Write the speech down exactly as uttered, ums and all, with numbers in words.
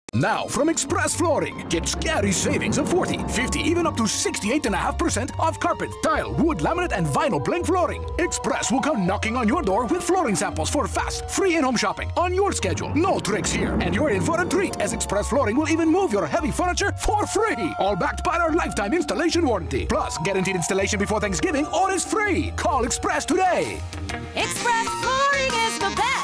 Now from Express Flooring, get scary savings of forty, fifty, even up to sixty-eight point five percent off carpet, tile, wood, laminate, and vinyl plank flooring. Express will come knocking on your door with flooring samples for fast, free in-home shopping on your schedule. No tricks here, and you're in for a treat as Express Flooring will even move your heavy furniture for free. All backed by our lifetime installation warranty. Plus, guaranteed installation before Thanksgiving or is free. Call Express today. Express Flooring is the best.